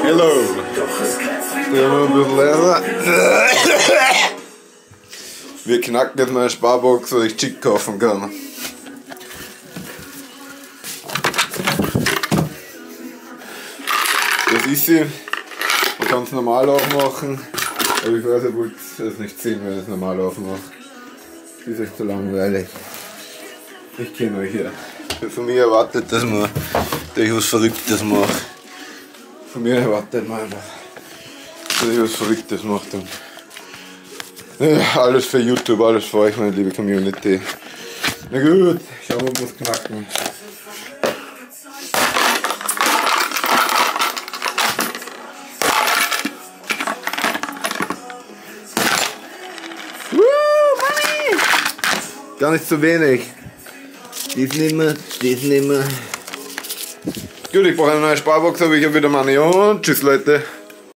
Hello. Ja, noch ein bisschen leiser. Wir knacken jetzt mal eine Sparbox, so ich Chick kaufen kann. Das ist sie. Man kann es normal aufmachen. Aber ich weiß, ihr wollt es nicht sehen, wenn ich es normal aufmache. Das ist echt so langweilig. Ich kenne euch ja. Von mir erwartet, dass ich was Verrücktes mache. Von mir erwartet man einfach, dass ich was Verrücktes mache. Ja, alles für YouTube, alles für euch, meine liebe Community. Na gut, schauen wir, ob wir es knacken. Mami! Gar nicht zu wenig. Das nehmen wir, das nehmen wir. Gut, ich brauche eine neue Sparbox, aber ich habe wieder Money und tschüss Leute.